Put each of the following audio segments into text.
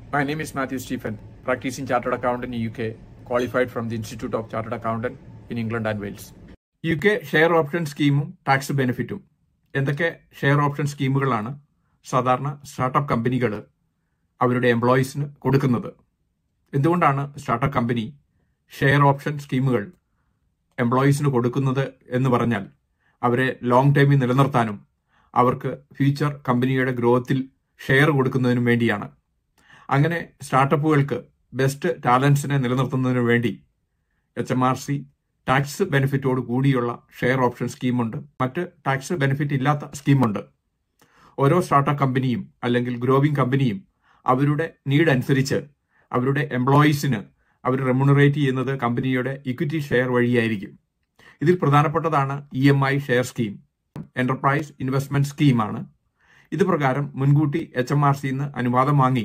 My name is Mathew Stephen, practicing Chartered Accountant in UK, qualified from the Institute of Chartered Accountant in England and Wales. UK share option സ്കീമും tax ബെനിഫിറ്റും. എന്തൊക്കെ share option സ്കീമുകളാണ് സാധാരണ startup കമ്പനികൾ അവരുടെ എംപ്ലോയീസിന് കൊടുക്കുന്നത്? എന്തുകൊണ്ടാണ് startup company share option സ്കീമുകൾ എംപ്ലോയീസിന് കൊടുക്കുന്നത് എന്ന് പറഞ്ഞാൽ അവരെ ലോങ് ടൈമിൽ നിലനിർത്താനും അവർക്ക് ഫ്യൂച്ചർ കമ്പനിയുടെ ഗ്രോത്തിൽ ഷെയർ കൊടുക്കുന്നതിനും വേണ്ടിയാണ്. അങ്ങനെ സ്റ്റാർട്ടപ്പുകൾക്ക് ബെസ്റ്റ് ടാലൻസിനെ നിലനിർത്തുന്നതിനു വേണ്ടി HMRC ടാക്സ് ബെനിഫിറ്റോട് കൂടിയുള്ള ഷെയർ ഓപ്ഷൻ സ്കീമുണ്ട്, മറ്റ് ടാക്സ് ബെനിഫിറ്റ് ഇല്ലാത്ത സ്കീമുണ്ട്. ഓരോ സ്റ്റാർട്ടപ്പ് കമ്പനിയും അല്ലെങ്കിൽ ഗ്രോവിംഗ് കമ്പനിയും അവരുടെ നീഡ് അനുസരിച്ച് അവരുടെ എംപ്ലോയീസിന് അവർ റെമ്യൂണറേറ്റ് ചെയ്യുന്നത് കമ്പനിയുടെ ഇക്വിറ്റി ഷെയർ വഴിയായിരിക്കും. ഇതിൽ പ്രധാനപ്പെട്ടതാണ് EMI share scheme, enterprise investment സ്കീമാണ്. ഇത് പ്രകാരം മുൻകൂട്ടി HMRCന്ന് അനുവാദം വാങ്ങി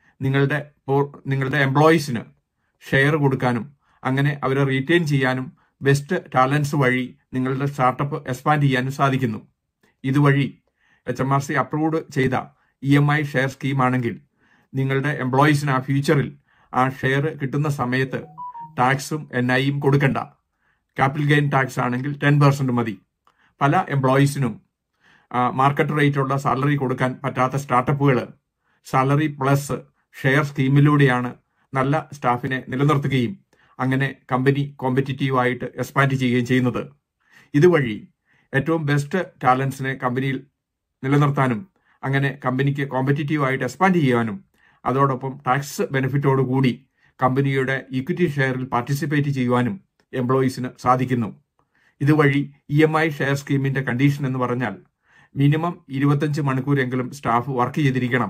നിങ്ങളുടെ എംപ്ലോയീസിന് ഷെയർ കൊടുക്കാനും അങ്ങനെ അവരെ റീറ്റെയിൻ ചെയ്യാനും ബെസ്റ്റ് ടാലൻസ് വഴി നിങ്ങളുടെ സ്റ്റാർട്ടപ്പ് എക്സ്പാൻഡ് ചെയ്യാനും സാധിക്കുന്നു. ഇതുവഴി HMRC അപ്രൂവ്ഡ് ചെയ്ത EMI ഷെയർ സ്കീമാണെങ്കിൽ നിങ്ങളുടെ എംപ്ലോയീസിന് ആ ഫ്യൂച്ചറിൽ ആ ഷെയർ കിട്ടുന്ന സമയത്ത് ടാക്സും NIയും കൊടുക്കണ്ട. ക്യാപിറ്റൽ ഗെയിൻ ടാക്സ് ആണെങ്കിൽ 10% മതി. പല എംപ്ലോയീസിനും മാർക്കറ്റ് റേറ്റുള്ള സാലറി കൊടുക്കാൻ പറ്റാത്ത സ്റ്റാർട്ടപ്പുകൾ സാലറി പ്ലസ് ഷെയർ സ്കീമിലൂടെയാണ് നല്ല സ്റ്റാഫിനെ നിലനിർത്തുകയും അങ്ങനെ കമ്പനി കോമ്പറ്റിറ്റീവായിട്ട് എക്സ്പാൻഡ് ചെയ്യുകയും ചെയ്യുന്നത്. ഇതുവഴി ഏറ്റവും ബെസ്റ്റ് ടാലൻസിനെ കമ്പനിയിൽ നിലനിർത്താനും അങ്ങനെ കമ്പനിക്ക് കോമ്പറ്റിറ്റീവായിട്ട് എക്സ്പാൻഡ് ചെയ്യാനും അതോടൊപ്പം ടാക്സ് ബെനിഫിറ്റോടുകൂടി കമ്പനിയുടെ ഇക്വിറ്റി ഷെയറിൽ പാർട്ടിസിപ്പേറ്റ് ചെയ്യുവാനും എംപ്ലോയീസിന് സാധിക്കുന്നു. ഇതുവഴി EMI ഷെയർ സ്കീമിന്റെ കണ്ടീഷൻ എന്ന് പറഞ്ഞാൽ മിനിമം 25 മണിക്കൂറെങ്കിലും സ്റ്റാഫ് വർക്ക് ചെയ്തിരിക്കണം.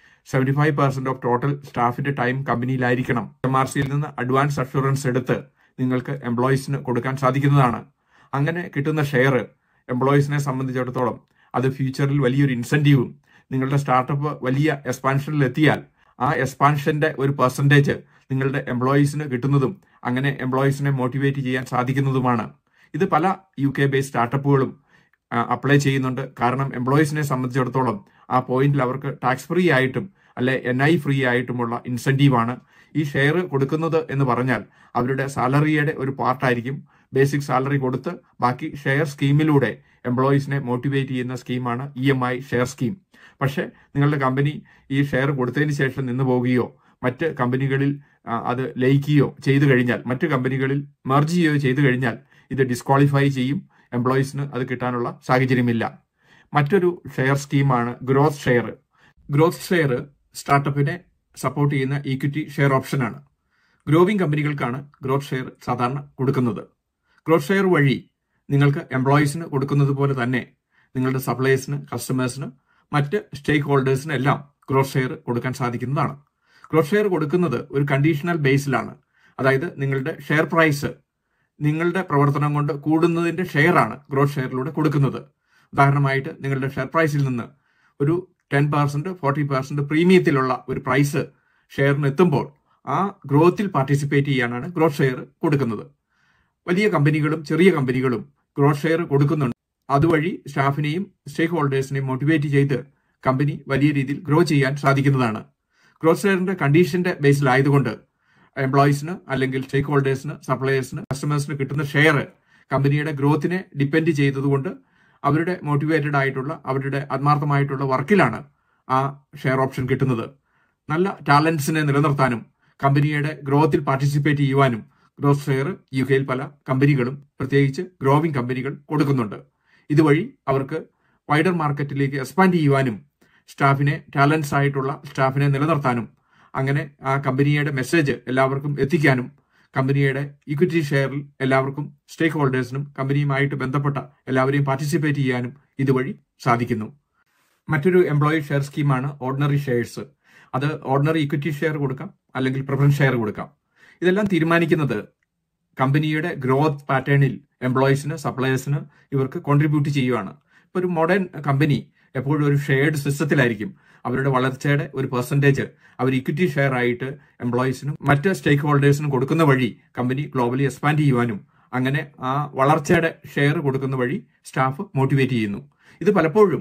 75% ഓഫ് ടോട്ടൽ സ്റ്റാഫിന്റെ ടൈം കമ്പനിയിലായിരിക്കണം. HMRCയിൽ നിന്ന് അഡ്വാൻസ് അഷുറൻസ് എടുത്ത് നിങ്ങൾക്ക് എംപ്ലോയീസിന് കൊടുക്കാൻ സാധിക്കുന്നതാണ്. അങ്ങനെ കിട്ടുന്ന ഷെയർ എംപ്ലോയീസിനെ സംബന്ധിച്ചിടത്തോളം അത് ഫ്യൂച്ചറിൽ വലിയൊരു ഇൻസെന്റീവും, നിങ്ങളുടെ സ്റ്റാർട്ടപ്പ് വലിയ എക്സ്പാൻഷനിൽ എത്തിയാൽ ആ എക്സ്പാൻഷന്റെ ഒരു പെർസെന്റേജ് നിങ്ങളുടെ എംപ്ലോയീസിന് കിട്ടുന്നതും അങ്ങനെ എംപ്ലോയീസിനെ മോട്ടിവേറ്റ് ചെയ്യാൻ സാധിക്കുന്നതുമാണ്. ഇത് പല UK ബേസ്ഡ് സ്റ്റാർട്ടപ്പുകളും അപ്ലൈ ചെയ്യുന്നുണ്ട്. കാരണം എംപ്ലോയീസിനെ സംബന്ധിച്ചിടത്തോളം ആ പോയിന്റിൽ അവർക്ക് ടാക്സ് ഫ്രീ ആയിട്ടും അല്ലെ NI ഫ്രീ ആയിട്ടുമുള്ള ഇൻസെന്റീവാണ്. ഈ ഷെയർ കൊടുക്കുന്നത് എന്ന് പറഞ്ഞാൽ അവരുടെ സാലറിയുടെ ഒരു പാർട്ടായിരിക്കും. ബേസിക് സാലറി കൊടുത്ത് ബാക്കി ഷെയർ സ്കീമിലൂടെ എംപ്ലോയീസിനെ മോട്ടിവേറ്റ് ചെയ്യുന്ന സ്കീമാണ് EMI ഷെയർ സ്കീം. പക്ഷേ നിങ്ങളുടെ കമ്പനി ഈ ഷെയർ കൊടുത്തതിന് ശേഷം നിന്ന് പോവുകയോ മറ്റ് കമ്പനികളിൽ അത് ലയിക്കുകയോ ചെയ്തു കഴിഞ്ഞാൽ, മറ്റ് കമ്പനികളിൽ മെർജ് ചെയ്യുകയോ ചെയ്തു കഴിഞ്ഞാൽ ഇത് ഡിസ്ക്വാളിഫൈ ചെയ്യും. എംപ്ലോയീസിന് അത് കിട്ടാനുള്ള സാഹചര്യമില്ല. മറ്റൊരു ഷെയർ സ്കീമാണ് ഗ്രോത്ത് ഷെയർ. ഗ്രോത്ത് ഷെയർ സ്റ്റാർട്ടപ്പിനെ സപ്പോർട്ട് ചെയ്യുന്ന ഈക്വിറ്റി ഷെയർ ഓപ്ഷനാണ്. ഗ്രോവിംഗ് കമ്പനികൾക്കാണ് ഗ്രോത്ത് ഷെയർ സാധാരണ കൊടുക്കുന്നത്. ഗ്രോത്ത് ഷെയർ വഴി നിങ്ങൾക്ക് എംപ്ലോയീസിന് കൊടുക്കുന്നത് പോലെ തന്നെ നിങ്ങളുടെ സപ്ലയേഴ്സിന്, കസ്റ്റമേഴ്സിന്, മറ്റ് സ്റ്റേക്ക് ഹോൾഡേഴ്സിന് എല്ലാം ഗ്രോത്ത് ഷെയർ കൊടുക്കാൻ സാധിക്കുന്നതാണ്. ഗ്രോത്ത് ഷെയർ കൊടുക്കുന്നത് ഒരു കണ്ടീഷണൽ ബേസിലാണ്. അതായത് നിങ്ങളുടെ ഷെയർ പ്രൈസ് നിങ്ങളുടെ പ്രവർത്തനം കൊണ്ട് കൂടുന്നതിന്റെ ഷെയറാണ് ഗ്രോത്ത് ഷെയറിലൂടെ കൊടുക്കുന്നത്. ഉദാഹരണമായിട്ട് നിങ്ങളുടെ ഷെയർ പ്രൈസിൽ നിന്ന് ഒരു 10%, 40% പ്രീമിയത്തിലുള്ള ഒരു പ്രൈസ് ഷെയറിന് എത്തുമ്പോൾ ആ ഗ്രോത്തിൽ പാർട്ടിസിപ്പേറ്റ് ചെയ്യാനാണ് ഗ്രോത്ത് ഷെയർ കൊടുക്കുന്നത്. വലിയ കമ്പനികളും ചെറിയ കമ്പനികളും ഗ്രോത്ത് ഷെയർ കൊടുക്കുന്നുണ്ട്. അതുവഴി സ്റ്റാഫിനെയും സ്റ്റേക്ക് ഹോൾഡേഴ്സിനെയും മോട്ടിവേറ്റ് ചെയ്ത് കമ്പനി വലിയ രീതിയിൽ ഗ്രോ ചെയ്യാൻ സാധിക്കുന്നതാണ്. ഗ്രോത്ത് ഷെയറിന്റെ കണ്ടീഷന്റെ ബേസിലായതുകൊണ്ട് എംപ്ലോയീസിന് അല്ലെങ്കിൽ സ്റ്റേക്ക് ഹോൾഡേഴ്സിന്, സപ്ലയേഴ്സിന്, കസ്റ്റമേഴ്സിന് കിട്ടുന്ന ഷെയർ കമ്പനിയുടെ ഗ്രോത്തിനെ ഡിപ്പെൻഡ് ചെയ്തതുകൊണ്ട് അവരുടെ മോട്ടിവേറ്റഡ് ആയിട്ടുള്ള അവരുടെ ആത്മാർത്ഥമായിട്ടുള്ള വർക്കിലാണ് ആ ഷെയർ ഓപ്ഷൻ കിട്ടുന്നത്. നല്ല ടാലൻസിനെ നിലനിർത്താനും കമ്പനിയുടെ ഗ്രോത്തിൽ പാർട്ടിസിപ്പേറ്റ് ചെയ്യുവാനും ഗ്രോത്ത് ഷെയർ UKയിൽ പല കമ്പനികളും പ്രത്യേകിച്ച് ഗ്രോവിംഗ് കമ്പനികൾ കൊടുക്കുന്നുണ്ട്. ഇതുവഴി അവർക്ക് വൈഡർ മാർക്കറ്റിലേക്ക് എക്സ്പാൻഡ് ചെയ്യുവാനും സ്റ്റാഫിനെ, ടാലൻസ് ആയിട്ടുള്ള സ്റ്റാഫിനെ നിലനിർത്താനും അങ്ങനെ ആ കമ്പനിയുടെ മെസ്സേജ് എല്ലാവർക്കും എത്തിക്കാനും കമ്പനിയുടെ ഇക്വിറ്റി ഷെയറിൽ എല്ലാവർക്കും, സ്റ്റേക്ക് ഹോൾഡേഴ്സിനും കമ്പനിയുമായിട്ട് ബന്ധപ്പെട്ട എല്ലാവരെയും പാർട്ടിസിപ്പേറ്റ് ചെയ്യാനും ഇതുവഴി സാധിക്കുന്നു. മറ്റൊരു എംപ്ലോയി ഷെയർ സ്കീമാണ് ഓർഡിനറി ഷെയർസ്. അത് ഓർഡിനറി ഇക്വിറ്റി ഷെയർ കൊടുക്കാം അല്ലെങ്കിൽ പ്രിഫറൻസ് ഷെയർ കൊടുക്കാം. ഇതെല്ലാം തീരുമാനിക്കുന്നത് കമ്പനിയുടെ ഗ്രോത്ത് പാറ്റേണിൽ എംപ്ലോയീസിന്, സപ്ലയേഴ്സിന് ഇവർക്ക് കോൺട്രിബ്യൂട്ട് ചെയ്യുവാണ്. ഇപ്പോൾ ഒരു മോഡേൺ കമ്പനി എപ്പോഴും ഒരു ഷെയർഡ് സിസ്റ്റത്തിലായിരിക്കും. അവരുടെ വളർച്ചയുടെ ഒരു പെർസെന്റേജ് അവർ ഇക്വിറ്റി ഷെയർ ആയിട്ട് എംപ്ലോയീസിനും മറ്റ് സ്റ്റേക്ക് ഹോൾഡേഴ്സിനും കൊടുക്കുന്ന വഴി കമ്പനി ഗ്ലോബലി എക്സ്പാൻഡ് ചെയ്യുവാനും അങ്ങനെ ആ വളർച്ചയുടെ ഷെയർ കൊടുക്കുന്ന വഴി സ്റ്റാഫ് മോട്ടിവേറ്റ് ചെയ്യുന്നു. ഇത് പലപ്പോഴും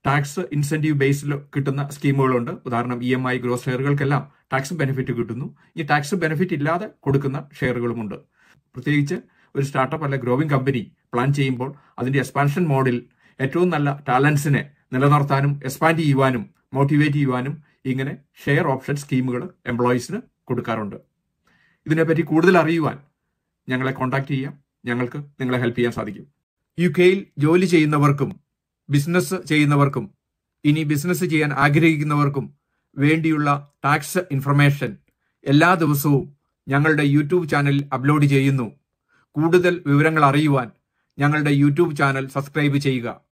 ടാക്സ് ഇൻസെന്റീവ് ബേസിൽ കിട്ടുന്ന സ്കീമുകളുണ്ട്. ഉദാഹരണം EMI ഗ്രോസ് ഷെയറുകൾക്കെല്ലാം ടാക്സ് ബെനിഫിറ്റ് കിട്ടുന്നു. ഈ ടാക്സ് ബെനിഫിറ്റ് ഇല്ലാതെ കൊടുക്കുന്ന ഷെയറുകളുമുണ്ട്. പ്രത്യേകിച്ച് ഒരു സ്റ്റാർട്ടപ്പ് അല്ലെ ഗ്രോവിംഗ് കമ്പനി പ്ലാൻ ചെയ്യുമ്പോൾ അതിന്റെ എക്സ്പാൻഷൻ മോഡിൽ ഏറ്റവും നല്ല ടാലൻസിനെ നിലനിർത്താനും എക്സ്പാൻഡ് ചെയ്യുവാനും മോട്ടിവേറ്റ് ചെയ്യുവാനും ഇങ്ങനെ ഷെയർ ഓപ്ഷൻ സ്കീമുകൾ എംപ്ലോയീസിന് കൊടുക്കാറുണ്ട്. ഇതിനെപ്പറ്റി കൂടുതൽ അറിയുവാൻ ഞങ്ങളെ കോൺടാക്ട് ചെയ്യാം. ഞങ്ങൾക്ക് നിങ്ങളെ ഹെൽപ്പ് ചെയ്യാൻ സാധിക്കും. UK-യിൽ ജോലി ചെയ്യുന്നവർക്കും ബിസിനസ് ചെയ്യുന്നവർക്കും ഇനി ബിസിനസ് ചെയ്യാൻ ആഗ്രഹിക്കുന്നവർക്കും വേണ്ടിയുള്ള ടാക്സ് ഇൻഫർമേഷൻ എല്ലാ ദിവസവും ഞങ്ങളുടെ യൂട്യൂബ് ചാനലിൽ അപ്ലോഡ് ചെയ്യുന്നു. കൂടുതൽ വിവരങ്ങൾ അറിയുവാൻ ഞങ്ങളുടെ യൂട്യൂബ് ചാനൽ സബ്സ്ക്രൈബ് ചെയ്യുക.